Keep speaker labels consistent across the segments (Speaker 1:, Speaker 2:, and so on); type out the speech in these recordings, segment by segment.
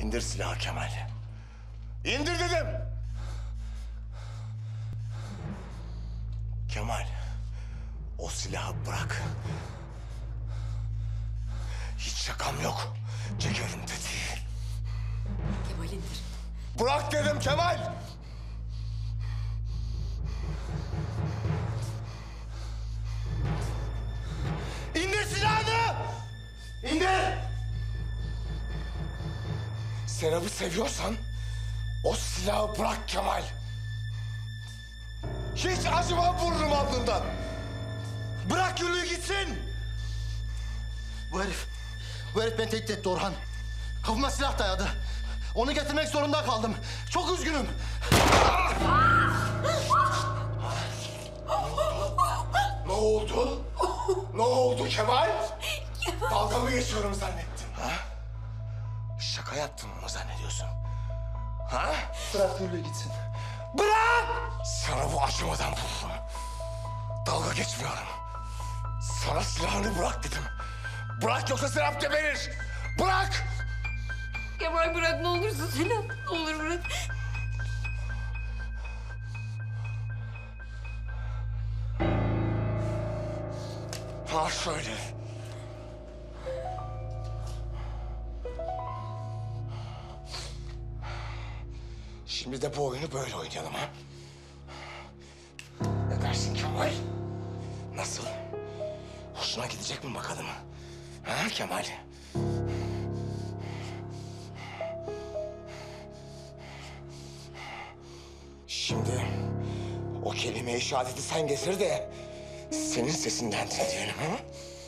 Speaker 1: İndir silahı Kemal. İndir dedim. Kemal, o silahı bırak. Hiç şakam yok. Çekerim tetiği.
Speaker 2: Kemal indir.
Speaker 1: Bırak dedim Kemal. İndir silahını! İndir! Serap'ı seviyorsan o silahı bırak Kemal. Hiç acımam vururum alnından. Bırak Güllü'yü gitsin.
Speaker 3: Bu herif beni tehdit etti Orhan. Kafama silah dayadı. Onu getirmek zorunda kaldım. Çok üzgünüm.
Speaker 1: Ne oldu? Ne oldu Kemal? Dalga mı geçiyorum zannettin ha? Şaka yaptın mı zannediyorsun? Ha?
Speaker 3: Bırak Güllü gitsin.
Speaker 1: Bırak! Sana bu acımadan vururum. Dalga geçmiyorum. Sana silahını bırak dedim. Bırak yoksa Serap geberir. Bırak!
Speaker 2: Kemal bırak ne olursun Sinan. Ne olur bırak.
Speaker 1: Ha şöyle. Şimdi de bu oyunu böyle oynayalım ha. Ne dersin Kemal? Nasıl? Hoşuna gidecek mi bakalım? Ha Kemal? Şimdi o kelime-i şehadeti sen getir de senin sesinden dinleyelim ha?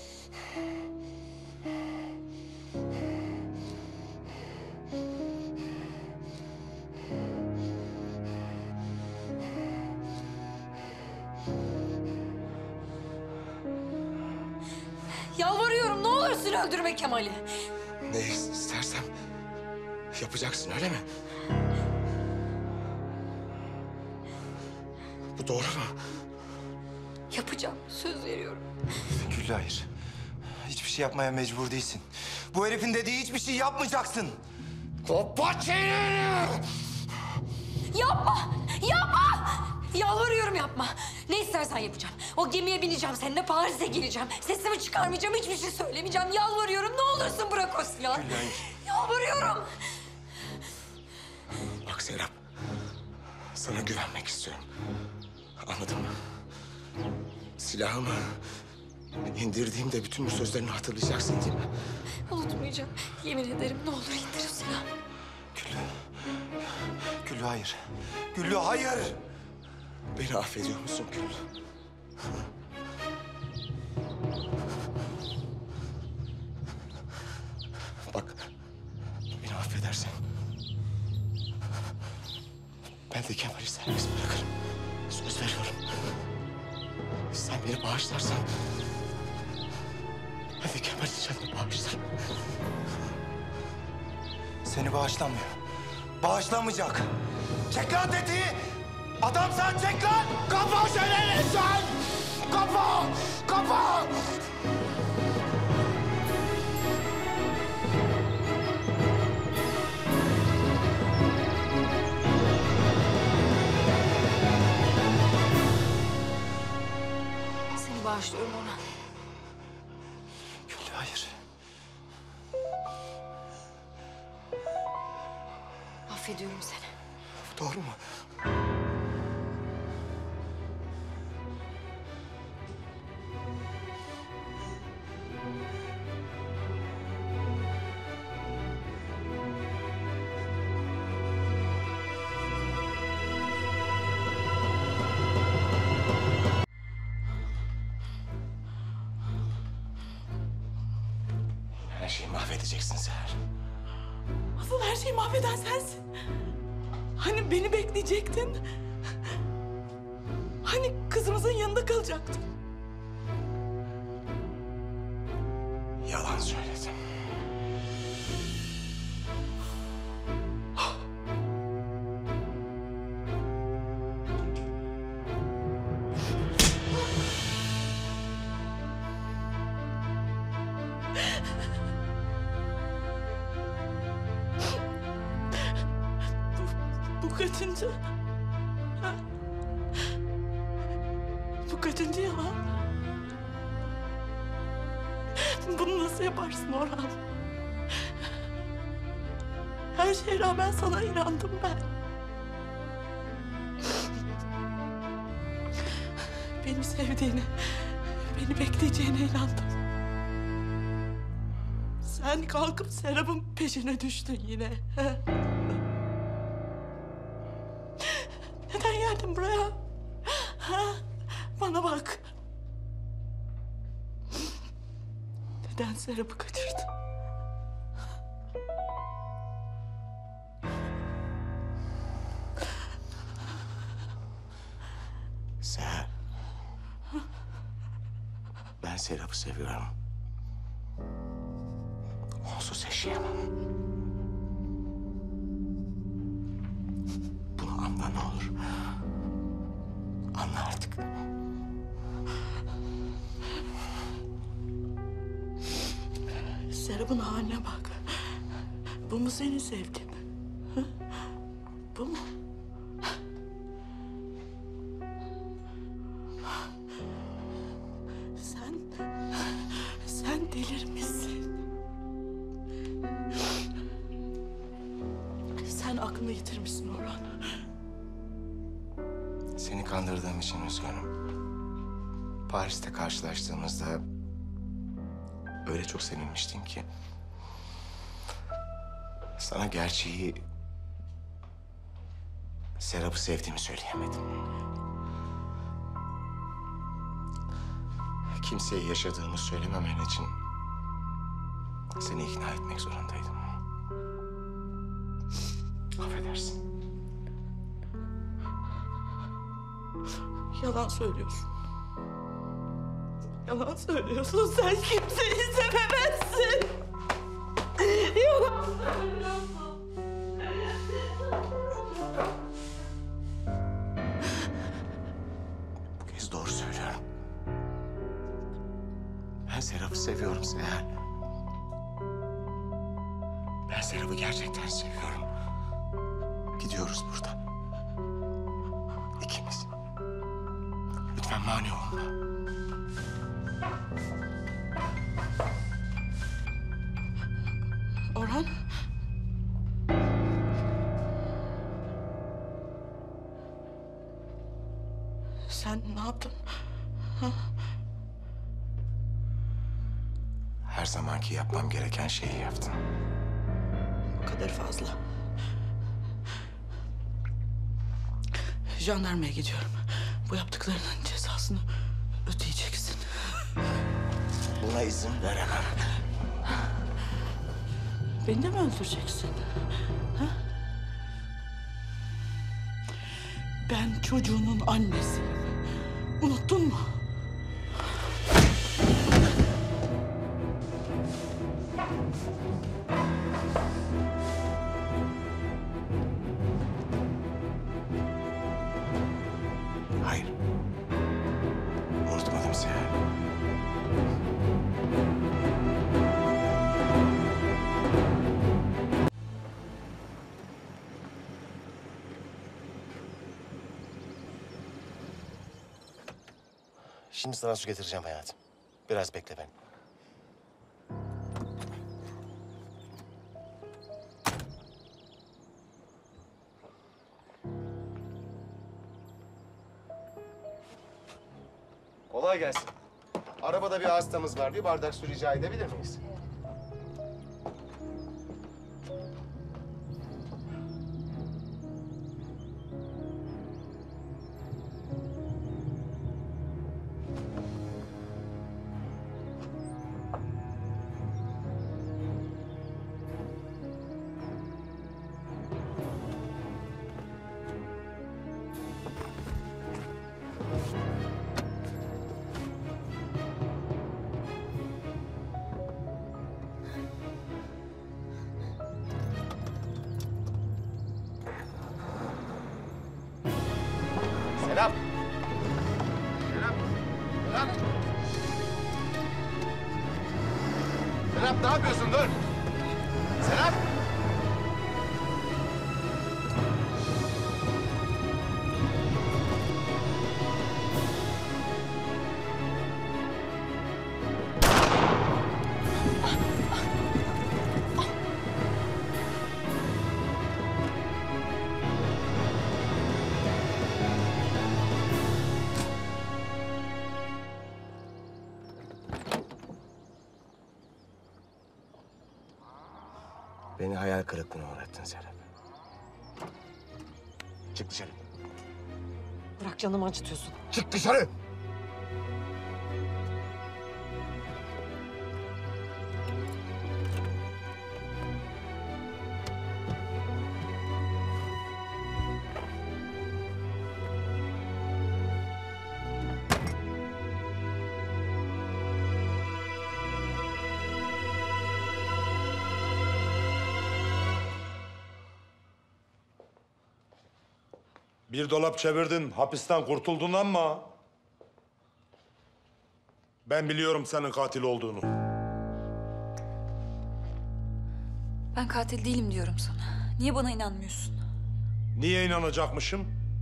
Speaker 2: Yalvarıyorum ne olursun öldürme Kemal'i.
Speaker 1: Ne istersem yapacaksın öyle mi? Bu doğru mu?
Speaker 2: Yapacağım söz veriyorum.
Speaker 4: Güllü hayır. Hiçbir şey yapmaya mecbur değilsin. Bu herifin dediği hiçbir şey yapmayacaksın.
Speaker 1: Kapat çeneni!
Speaker 2: Yapma! Yapma! Yalvarıyorum yapma. Ne istersen yapacağım. O gemiye bineceğim seninle Paris'e geleceğim. Sesimi çıkarmayacağım, hiçbir şey söylemeyeceğim. Yalvarıyorum ne olursun bırak o silahı.
Speaker 4: Güllü hayır.
Speaker 2: Yalvarıyorum.
Speaker 1: Bak Serap, sana güvenmek istiyorum. Anladın mı? Silahımı indirdiğimde bütün bu sözlerini hatırlayacaksın değil mi?
Speaker 2: Unutmayacağım. Yemin ederim ne olur indir o silahı.
Speaker 4: Güllü. Güllü hayır. Güllü hayır.
Speaker 1: Beni affediyor musun Güllü? Bak, beni affedersen ben de Kemal'i serbest bırakırım. Söz veriyorum. Sen beni bağışlarsan ben de Kemal'in canını bağışlarım.
Speaker 4: Seni bağışlamıyor. Bağışlamayacak. Çek lan tetiği. Adam sen çek lan.
Speaker 1: Kapa çeneni sen! Kapa! Kapa!
Speaker 2: Seni bağışlıyorum ona.
Speaker 4: Güllü hayır.
Speaker 2: Affediyorum seni.
Speaker 1: Doğru mu? Her şeyi mahvedeceksin Seher.
Speaker 5: Asıl her şeyi mahveden sensin. Hani beni bekleyecektin? Hani kızımızın yanında kalacaktın?
Speaker 1: Yalan söyledim.
Speaker 5: Bu kaçıncı? Ha? Bu kaçıncı yalan? Bunu nasıl yaparsın Orhan? Her şeye rağmen sana inandım ben. Beni sevdiğine, beni bekleyeceğine inandım. Sen kalkıp Serap'ın peşine düştün yine. Neden geldin buraya? Ha? Bana bak. Neden Serap'ı kaçırdın?
Speaker 1: Seher. Ben Serap'ı seviyorum. Onsuz yaşayamam. Bunu anla ne olur. Anla artık.
Speaker 5: Serap'ın haline bak. Bu mu senin sevgin? Hı? Bu mu? Sen delirmişsin. Sen aklını yitirmişsin Orhan.
Speaker 1: Seni kandırdığım için üzgünüm. Paris'te karşılaştığımızda öyle çok sevinmiştin ki sana gerçeği, Serap'ı sevdiğimi söyleyemedim. Kimseye yaşadığımı söylememen için seni ikna etmek zorundaydım. Affedersin.
Speaker 5: Yalan söylüyorsun. Yalan söylüyorsun. Sen kimseyi sevemezsin. Yalan söylüyorsun.
Speaker 1: Bu kez doğru söylüyorum. Ben Serap'ı seviyorum Seher. Ben Serap'ı gerçekten seviyorum. Gidiyoruz buradan. İkimiz. Lütfen mani olma.
Speaker 5: Orhan. Sen ne yaptın?
Speaker 1: Her zamanki yapmam gereken şeyi yaptım.
Speaker 5: O kadar fazla. Jandarmaya gidiyorum. Bu yaptıklarının cezasını ödeyeceksin.
Speaker 1: Buna izin veremem.
Speaker 5: Beni de mi öldüreceksin? Ha? Ben çocuğunun annesiyim. Unuttun mu?
Speaker 1: Hayır. Unutmadım Seher.
Speaker 3: Şimdi sana su getireceğim hayatım. Biraz bekle beni. Kolay gelsin. Arabada bir hastamız var. Bir bardak su rica edebilir miyiz? Serap! Serap! Serap! Serap ne yapıyorsun? Dur! Serap!
Speaker 1: Beni hayal kırıklığına uğrattın Serap. Çık dışarı.
Speaker 2: Bırak, canımı acıtıyorsun.
Speaker 1: Çık dışarı!
Speaker 6: Bir dolap çevirdin, hapisten kurtuldun ama... ben biliyorum senin katil olduğunu.
Speaker 7: Ben katil değilim diyorum sana. Niye bana inanmıyorsun?
Speaker 6: Niye inanacakmışım?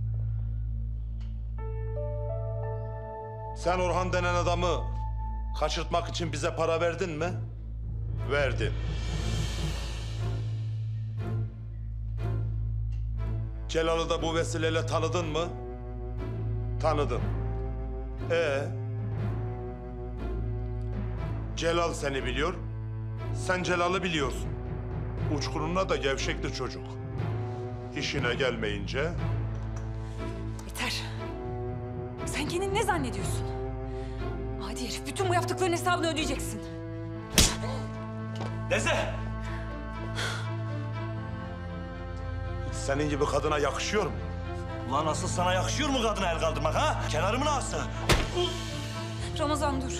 Speaker 6: Sen Orhan denen adamı kaçırtmak için bize para verdin mi? Verdin. Celal'ı da bu vesileyle tanıdın mı? Tanıdın. Celal seni biliyor, sen Celal'ı biliyorsun. Uçkuruna da gevşekti çocuk. İşine gelmeyince...
Speaker 7: Yeter. Sen kendini ne zannediyorsun? Adi herif, bütün bu yaptıkların hesabını ödeyeceksin.
Speaker 4: Deze!
Speaker 6: Senin gibi kadına yakışıyor mu?
Speaker 4: Ulan asıl sana yakışıyor mu kadına el kaldırmak ha? Kenarımın ağası.
Speaker 7: Ramazan dur.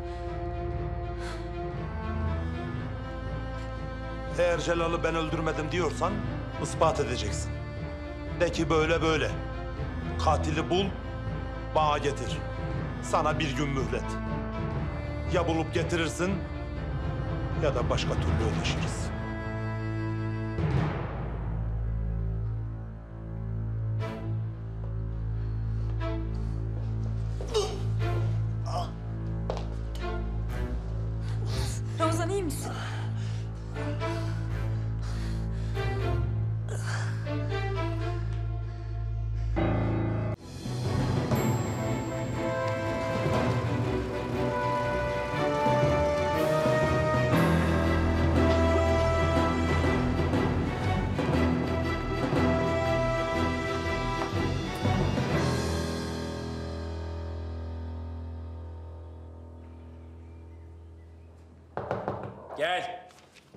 Speaker 6: Eğer Celal'ı ben öldürmedim diyorsan ispat edeceksin. De ki böyle böyle. Katili bul, bana getir. Sana bir gün mühlet. Ya bulup getirirsin ya da başka türlü ödeşiriz.
Speaker 7: Ramazan iyi misin?
Speaker 8: Gel.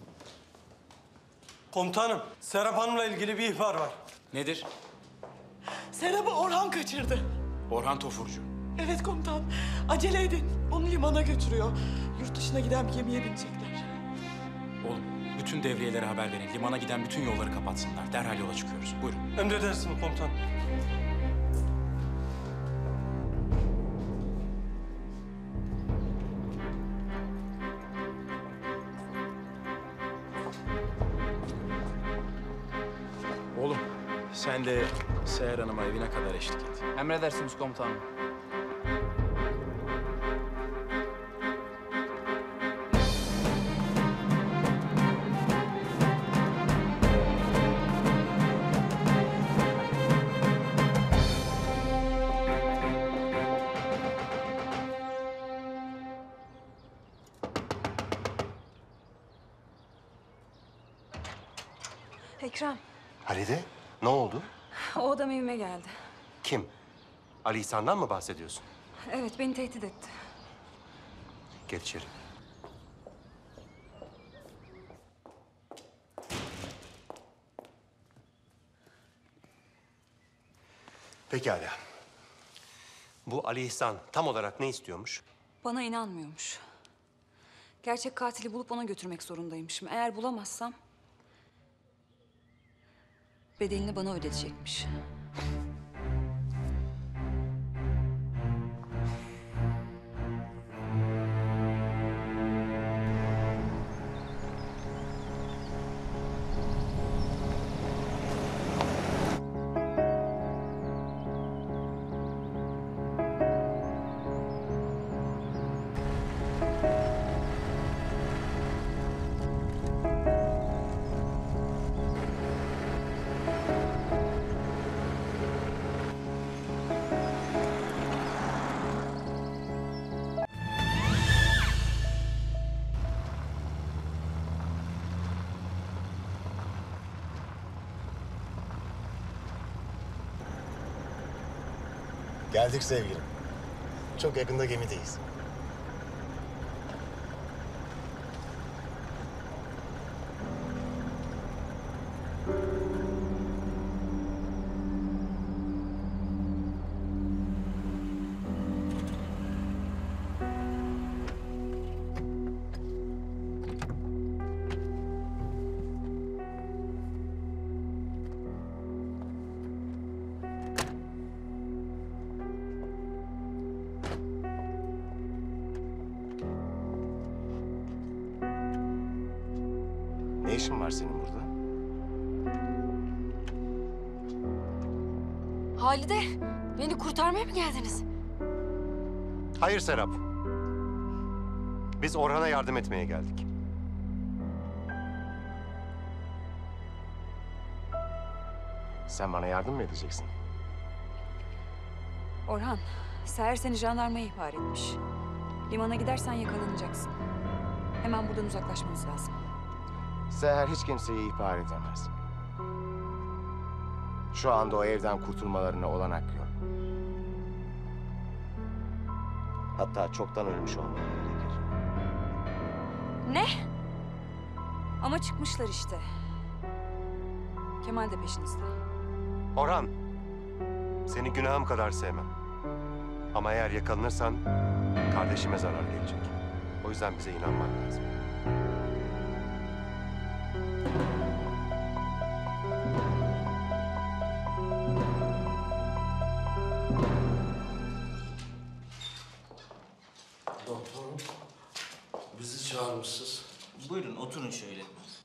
Speaker 9: Komutanım, Serap Hanım'la ilgili bir ihbar var.
Speaker 8: Nedir?
Speaker 5: Serap'ı Orhan kaçırdı.
Speaker 8: Orhan Tofurcu.
Speaker 5: Evet komutan. Acele edin. Onu limana götürüyor. Yurt dışına giden bir gemiye binecekler.
Speaker 8: Oğlum, bütün devriyelere haber verin. Limana giden bütün yolları kapatsınlar. Derhal yola çıkıyoruz. Buyurun.
Speaker 9: Emredersiniz komutanım.
Speaker 8: Oğlum, sen de Seher Hanım'a evine kadar eşlik et.
Speaker 10: Emredersiniz komutanım.
Speaker 7: Ekrem,
Speaker 1: Halide, ne oldu?
Speaker 7: o adam evime geldi.
Speaker 1: Kim? Ali İhsan'dan mı bahsediyorsun?
Speaker 7: Evet, beni tehdit etti.
Speaker 1: Gel içeri. Pekala. Bu Ali İhsan tam olarak ne istiyormuş?
Speaker 7: Bana inanmıyormuş. Gerçek katili bulup ona götürmek zorundaymışım. Eğer bulamazsam... bedelini bana ödetecekmiş.
Speaker 3: Geldik sevgilim. Çok yakında gemideyiz. Ne işin var senin burada?
Speaker 2: Halide, beni kurtarmaya mı geldiniz?
Speaker 10: Hayır Serap. Biz Orhan'a yardım etmeye geldik. Sen bana yardım mı edeceksin?
Speaker 7: Orhan, Seher seni jandarmaya ihbar etmiş. Limana gidersen yakalanacaksın. Hemen buradan uzaklaşmanız lazım.
Speaker 10: Seher hiç kimseyi ihbar edemez. Şu anda o evden kurtulmalarına olanak yok. Hatta çoktan ölmüş olmaları gerekir.
Speaker 7: Ne? Ama çıkmışlar işte. Kemal de peşinizde.
Speaker 10: Orhan, seni günahım kadar sevmem. Ama eğer yakalanırsan kardeşime zarar gelecek. O yüzden bize inanman lazım.
Speaker 11: Doktorum, bizi çağırmışsınız.
Speaker 12: Buyurun oturun şöyle.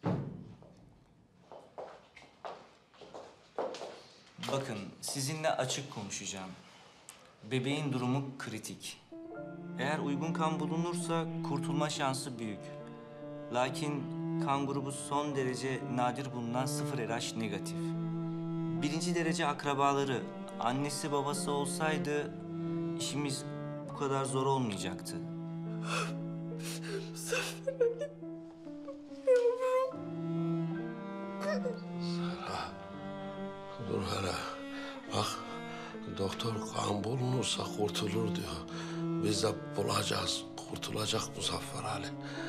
Speaker 12: Bakın sizinle açık konuşacağım. Bebeğin durumu kritik. Eğer uygun kan bulunursa kurtulma şansı büyük. Lakin kan grubu son derece nadir bulunan 0 RH negatif. 1. derece akrabaları, annesi babası olsaydı işimiz bu kadar zor olmayacaktı.
Speaker 11: Dur hele. Bak, doktor kan bulunursa kurtulur diyor. Biz de bulacağız. Kurtulacak Muzaffer Ali.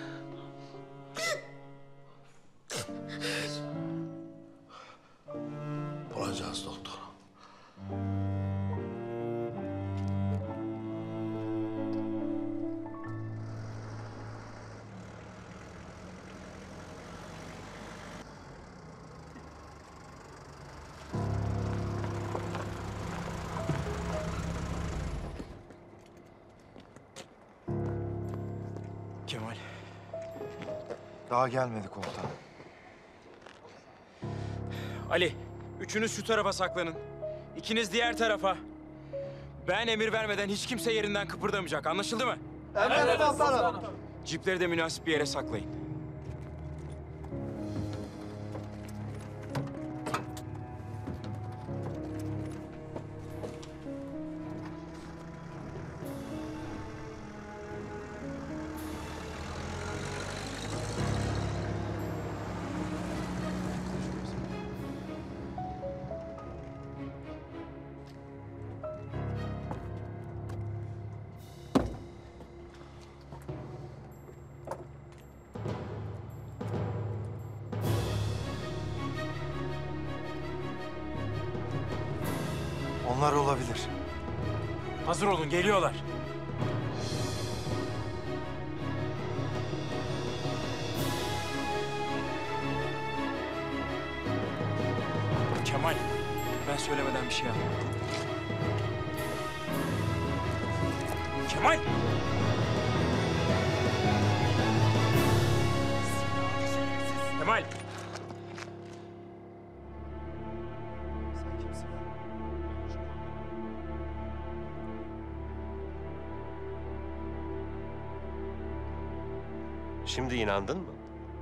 Speaker 11: Bulacağız doktor.
Speaker 8: Kemal.
Speaker 4: Daha gelmedi komutanım.
Speaker 8: Ali, üçünüz şu tarafa saklanın. İkiniz diğer tarafa. Ben emir vermeden hiç kimse yerinden kıpırdamayacak. Anlaşıldı mı?
Speaker 3: Evet komutanım.
Speaker 8: Cipleri de münasip bir yere saklayın.
Speaker 4: Onlar olabilir.
Speaker 8: Hazır olun, geliyorlar. Kemal, ben söylemeden bir şey yapma. Kemal! Kemal!
Speaker 10: Şimdi inandın mı?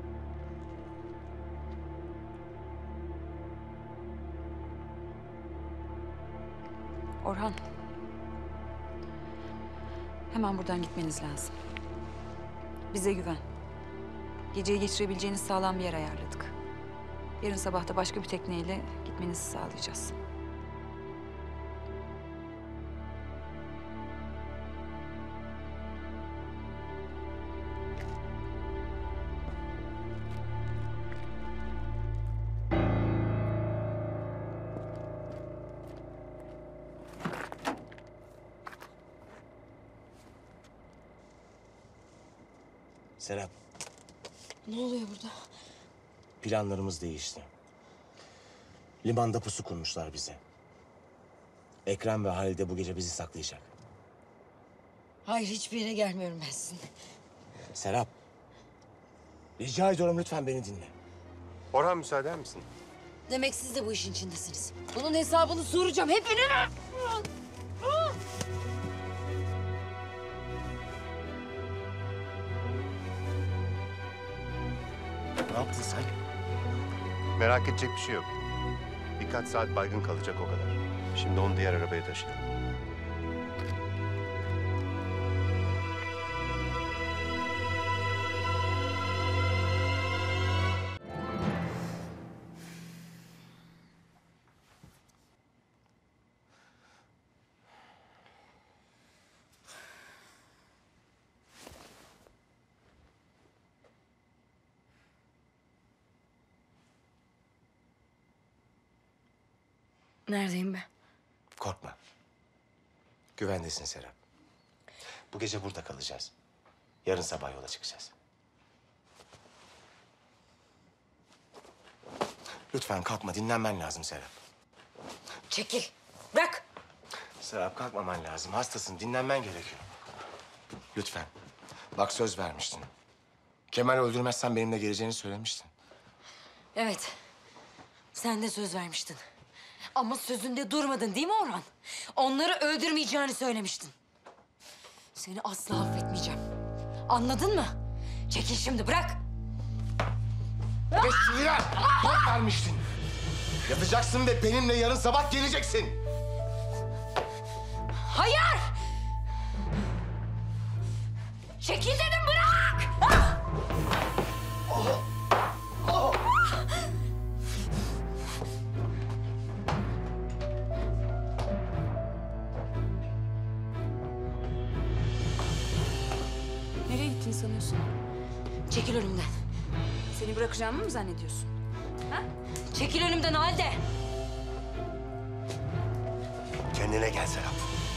Speaker 7: Orhan. Hemen buradan gitmeniz lazım. Bize güven. Geceyi geçirebileceğiniz sağlam bir yer ayarladık. Yarın sabah da başka bir tekneyle gitmenizi sağlayacağız.
Speaker 13: Serap,
Speaker 2: Ne oluyor burada?
Speaker 13: planlarımız değişti. Limanda pusu kurmuşlar bize. Ekrem ve Halide bu gece bizi saklayacak.
Speaker 2: Hayır, hiçbir yere gelmiyorum ben sizin.
Speaker 13: Serap, rica ediyorum lütfen beni dinle.
Speaker 10: Orhan müsaade eder misin?
Speaker 2: Demek siz de bu işin içindesiniz. Bunun hesabını soracağım hepinize.
Speaker 13: Ne yaptın sen?
Speaker 10: Merak edecek bir şey yok. Birkaç saat baygın kalacak o kadar. Şimdi onu diğer arabaya taşıyalım.
Speaker 2: Neredeyim ben?
Speaker 13: Korkma. Güvendesin Serap. Bu gece burada kalacağız. Yarın sabah yola çıkacağız. Lütfen kalkma, dinlenmen lazım Serap.
Speaker 2: Çekil. Bırak.
Speaker 13: Serap kalkmaman lazım, hastasın, dinlenmen gerekiyor. Lütfen. Bak söz vermiştin. Kemal öldürmezsen benimle geleceğini söylemiştin.
Speaker 2: Evet. Sen de söz vermiştin. Ama sözünde durmadın değil mi Orhan? Onları öldürmeyeceğini söylemiştin. Seni asla affetmeyeceğim. Anladın mı? Çekil şimdi, bırak.
Speaker 13: Geç şuraya! Söz vermiştin. Yatacaksın ve benimle yarın sabah geleceksin.
Speaker 2: Hayır! Çekil dedim, bırak! Ah!
Speaker 7: Nereye gittiğini sanıyorsun?
Speaker 2: Çekil önümden.
Speaker 7: Seni bırakacağımı mı zannediyorsun? Ha?
Speaker 2: Çekil önümden Halide.
Speaker 13: Kendine gel Serap.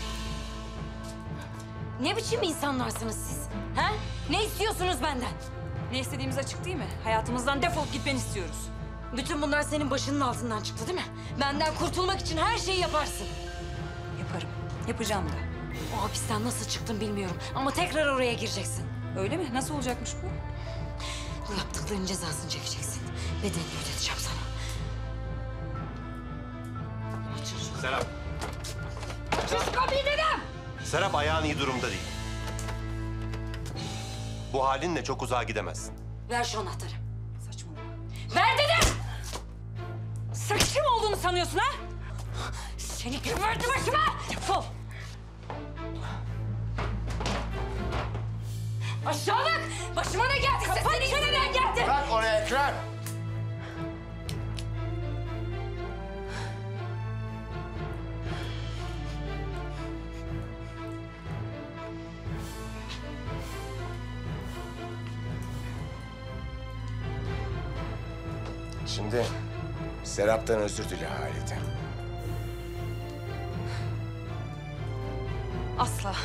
Speaker 2: Ne biçim insanlarsınız siz? Ha? Ne istiyorsunuz benden?
Speaker 7: Ne istediğimiz açık değil mi? Hayatımızdan defolup gitmeni istiyoruz.
Speaker 2: Bütün bunlar senin başının altından çıktı değil mi? Benden kurtulmak için her şeyi yaparsın.
Speaker 7: Yaparım. Yapacağım da.
Speaker 2: O hapisten nasıl çıktın bilmiyorum ama tekrar oraya gireceksin.
Speaker 7: Öyle mi? Nasıl olacakmış bu?
Speaker 2: Bu yaptıklarının cezasını çekeceksin. Bedelini ödeteceğim sana.
Speaker 10: Serap.
Speaker 2: Sus kapıyı dedim!
Speaker 10: Serap ayağın iyi durumda değil. Bu halinle çok uzağa gidemezsin.
Speaker 2: Ver şu anahtarı.
Speaker 7: Saçmalama.
Speaker 2: Ver dedim!
Speaker 7: Sakçı mı olduğunu sanıyorsun ha?
Speaker 2: Seni geberdim başıma! Defol! Aşağılık! Başıma ne geldi? Senin yüzünden geldi!
Speaker 13: Bırak oraya Ekrem! Şimdi Serap'tan özür dile Halide.
Speaker 7: Asla.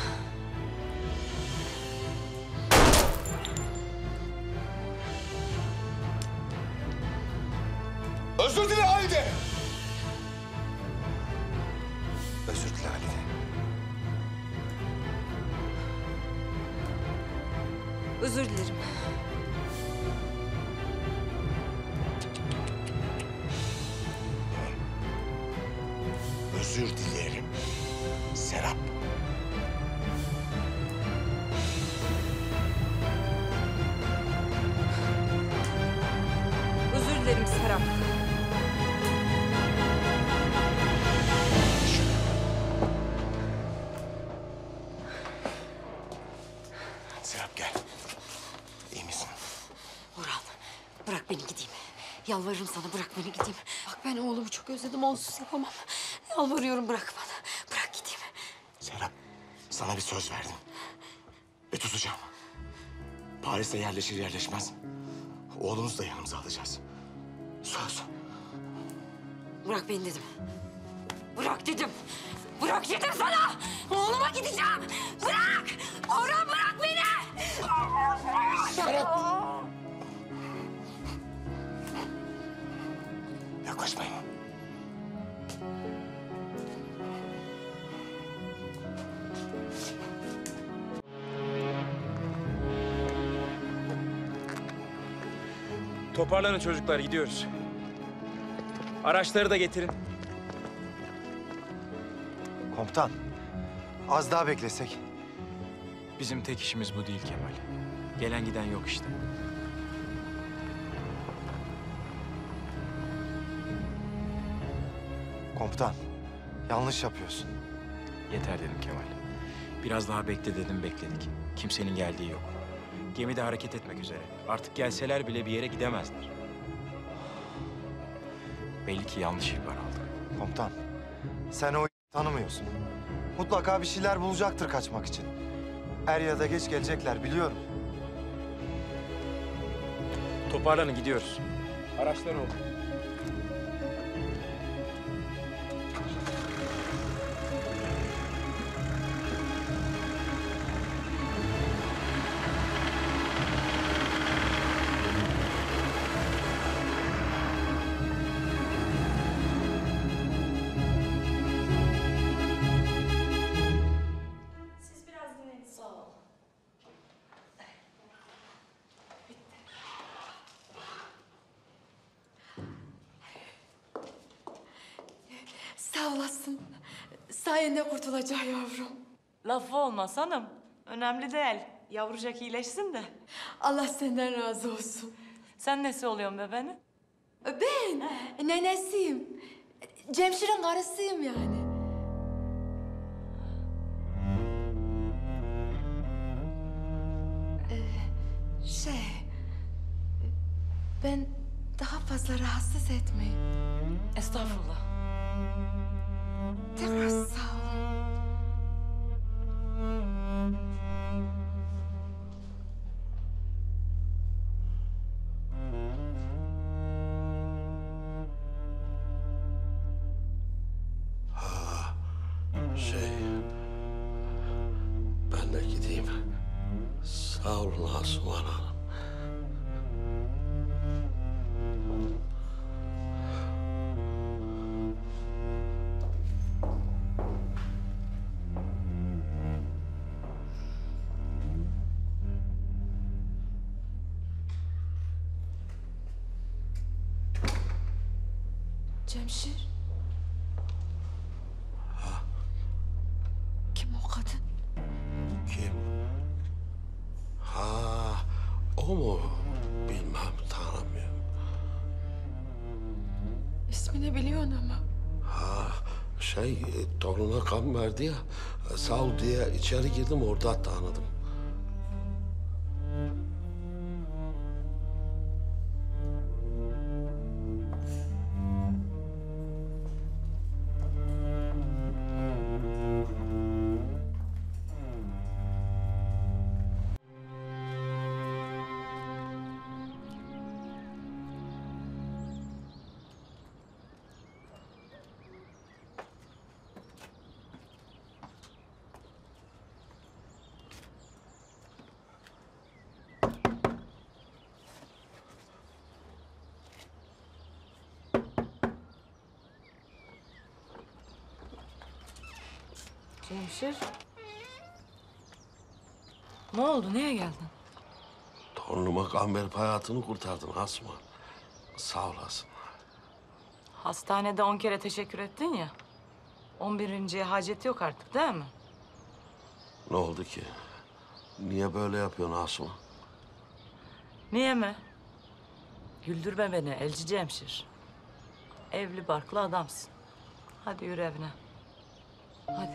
Speaker 13: Özür dile Halide! Özür dile Halide.
Speaker 7: Özür dilerim.
Speaker 13: Özür dilerim. Serap.
Speaker 7: Özür dilerim Serap.
Speaker 13: Serap gel. İyi misin?
Speaker 2: Orhan, bırak beni gideyim. Yalvarırım sana, bırak beni gideyim. Bak ben oğlumu çok özledim, onsuz yapamam. Yalvarıyorum, bırak bana. Bırak gideyim.
Speaker 13: Serap, sana bir söz verdim. Ve tutacağım. Paris'e yerleşir yerleşmez oğlumuzu da yanımıza alacağız. Söz.
Speaker 2: Bırak beni dedim. Bırak dedim. Bırak dedim sana. Oğluma gideceğim. Bırak. Orhan bırak beni.
Speaker 1: Serap! Yaklaşmayın.
Speaker 8: Toparlanın çocuklar, gidiyoruz. Araçları da getirin.
Speaker 4: Komutan, az daha beklesek.
Speaker 8: Bizim tek işimiz bu değil Kemal. Gelen giden yok işte.
Speaker 4: Komutan, yanlış yapıyorsun.
Speaker 8: Yeter dedim Kemal. Biraz daha bekle dedim, bekledik. Kimsenin geldiği yok. Gemi de hareket etmek üzere. Artık gelseler bile bir yere gidemezler. Belli ki yanlış ihbar aldık.
Speaker 4: Komutan, sen o tanımıyorsun. Mutlaka bir şeyler bulacaktır kaçmak için. Er ya da geç gelecekler, biliyorum.
Speaker 8: Toparlanın, gidiyoruz. Araçlar oldu.
Speaker 5: Siz biraz dinlenin. Sağ ol.
Speaker 14: Sağ olasın. Sayende kurtulacak yavrum.
Speaker 5: Lafı olmaz hanım. Önemli değil. Yavrucak iyileşsin de.
Speaker 14: Allah senden razı olsun.
Speaker 5: Sen nesi oluyorsun bebeğinin?
Speaker 14: Ben nenesiyim. Cemşir'in karısıyım yani. Ben daha fazla rahatsız etmeyeyim.
Speaker 5: Estağfurullah.
Speaker 14: Tekrar sağ olun.
Speaker 11: Ben de gideyim. Sağ olun Asuman Hanım.
Speaker 14: Cemşir. Kim o kadın?
Speaker 11: Kim? Ha, o mu? Bilmem, tanımıyorum.
Speaker 14: İsmini biliyorsun ama.
Speaker 11: Ha, toruna kan verdi ya. Sağ ol diye içeri girdim, orada tanıdım.
Speaker 5: Cemşir. Ne oldu? Niye geldin?
Speaker 11: Torunuma kan verip hayatını kurtardın Asuman. Sağ olasın.
Speaker 5: Hastanede 10 kere teşekkür ettin ya. 11.'ye hacet yok artık değil mi?
Speaker 11: Ne oldu ki? Niye böyle yapıyorsun Asuman?
Speaker 5: Niye mi? Güldürme beni Elci Cemşir. Evli barklı adamsın. Hadi yürü evine. Hadi.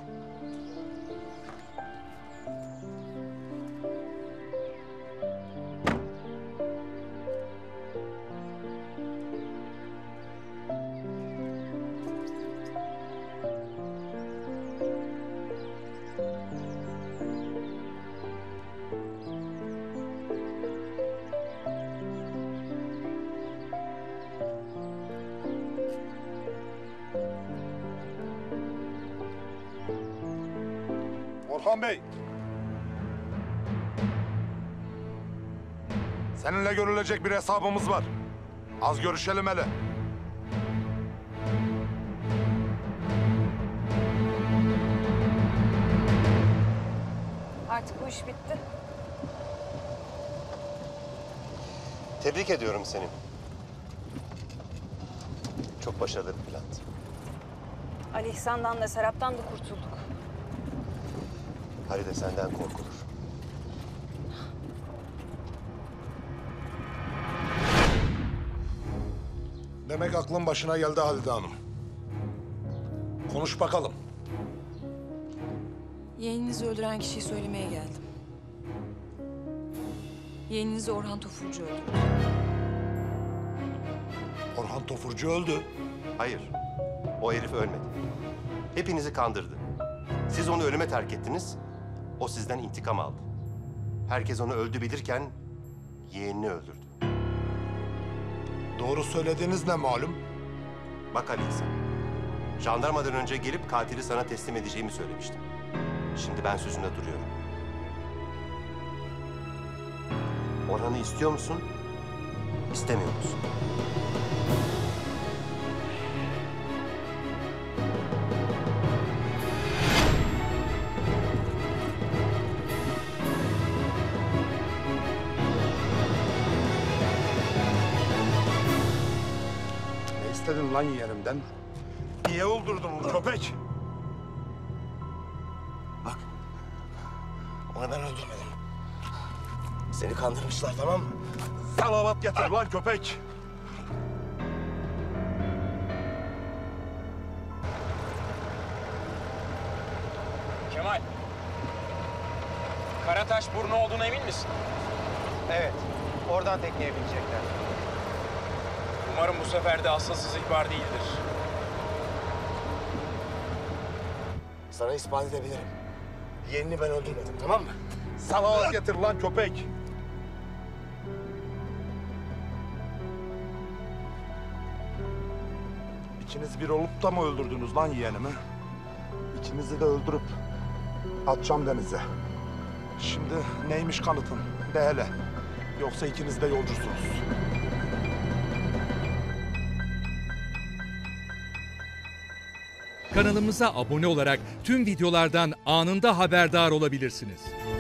Speaker 6: Orhan Bey. Seninle görülecek bir hesabımız var. Az görüşelim hele.
Speaker 7: Artık bu iş bitti.
Speaker 10: Tebrik ediyorum seni. Çok başarılı bir plan.
Speaker 7: Ali İhsan'dan da Serap'tan da kurtulduk.
Speaker 10: Halide senden korkulur.
Speaker 6: Demek aklın başına geldi Halide Hanım. Konuş bakalım.
Speaker 7: Yeğeninizi öldüren kişiyi söylemeye geldim. Yeğeninizi Orhan Tofurcu öldürdü.
Speaker 6: Orhan Tofurcu öldü.
Speaker 10: Hayır, o herif ölmedi. Hepinizi kandırdı. Siz onu ölüme terk ettiniz, o sizden intikam aldı. Herkes onu öldü bilirken yeğenini öldürdü.
Speaker 6: Doğru söylediğiniz ne malum?
Speaker 10: Bak Ali İhsan, jandarmadan önce gelip katili sana teslim edeceğimi söylemiştim. Şimdi ben sözümde duruyorum. Orhan'ı istiyor musun, istemiyor musun?
Speaker 6: Ne istedin lan yeğenimden? Niye öldürdün onu köpek?
Speaker 13: Bak, onu ben öldürmedim. Seni kandırmışlar, tamam mı?
Speaker 6: Salavat getir lan köpek!
Speaker 8: Kemal. Karataş burnu olduğuna emin misin?
Speaker 4: Evet, oradan tekneye binecekler.
Speaker 8: Umarım bu sefer de asılsız ihbar değildir.
Speaker 13: Sana ispat edebilirim. Yeğenini ben öldürmedim, tamam mı?
Speaker 6: Salavat getir lan köpek! İkiniz bir olup da mı öldürdünüz lan yeğenimi? İkinizi de öldürüp atacağım denize. Şimdi neymiş kanıtın? De hele. Yoksa ikiniz de yolcusunuz.
Speaker 15: Kanalımıza abone olarak tüm videolardan anında haberdar olabilirsiniz.